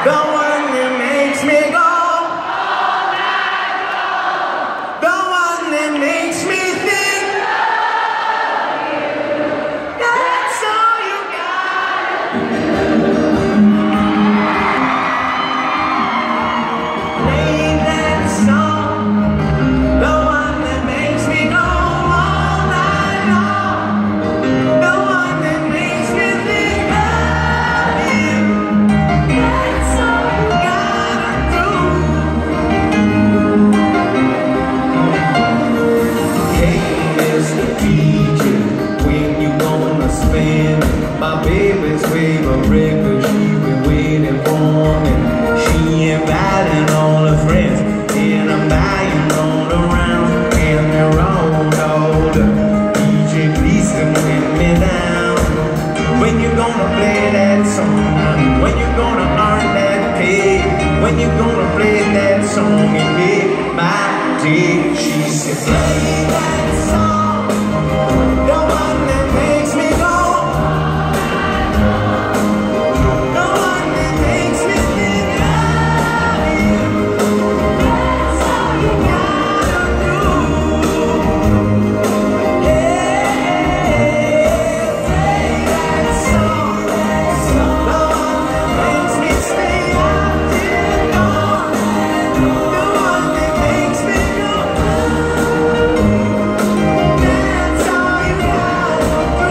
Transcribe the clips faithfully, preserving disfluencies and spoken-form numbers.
The one that makes me go all night long. The one that makes me think that's all you got. Play that song. The one that makes me go all night long. The one that makes me think of you. That's all you gotta do. Hey, Mister D J, when you gonna spin? My baby's favorite, cause she been waiting for me. She inviting all her friends, and I'm buying all around, and they're all older. D J, please come let me down. When you gonna play that song? When you gonna earn that pay? When you gonna play that song and make my day? She said, play that song, the one that makes me go, the one that makes me think of you. That's all you gotta do. Yeah, play that song, the one that makes me stay out till dawn, the one that makes me go. That's all you gotta do.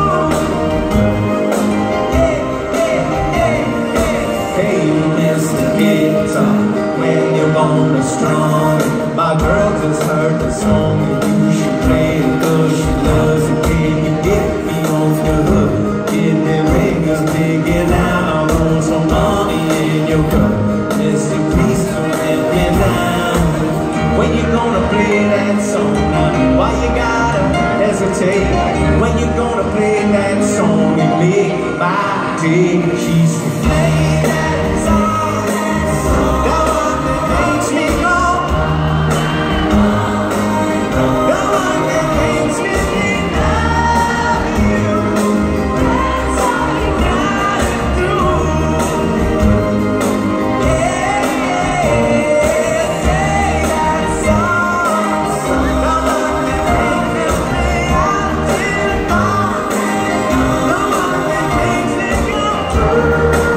Hey, Mister Guitar, when you're gonna strum? My girl just heard the song and you should play it, cause she loves it. Can you get me off the hook? Get the ringers digging out on some money in your cup. Mister Please don't let me down. When you gonna play that song? Why you gotta hesitate? When you gonna play that song and make my day? She's play that song, the one that makes me go, the one that makes me think of you. That's all you gotta do. Yeah, play that song, the one that makes me stay out till dawn, the one that makes me go.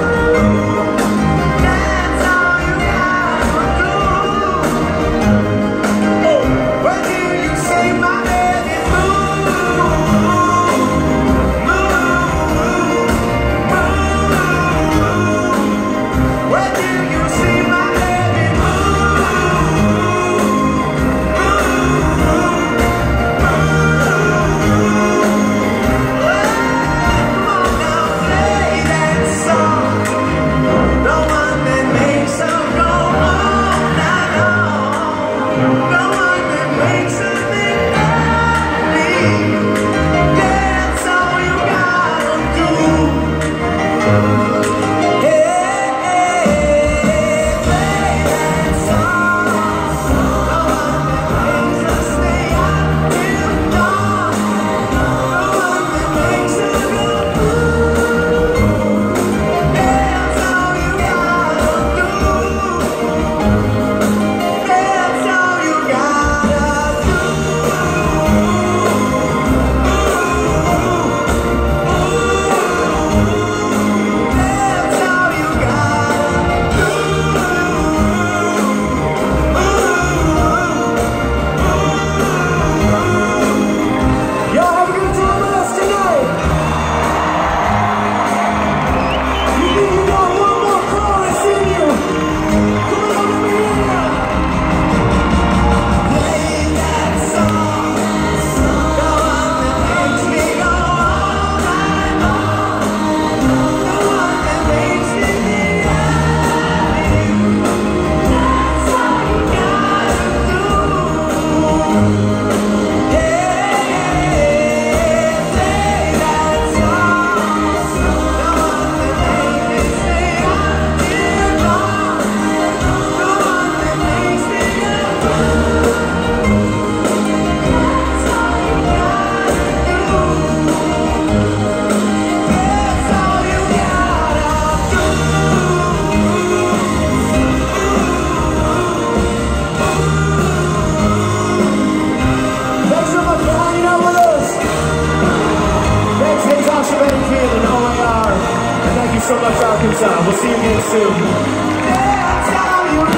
so much, Arkansas. We'll see you again soon.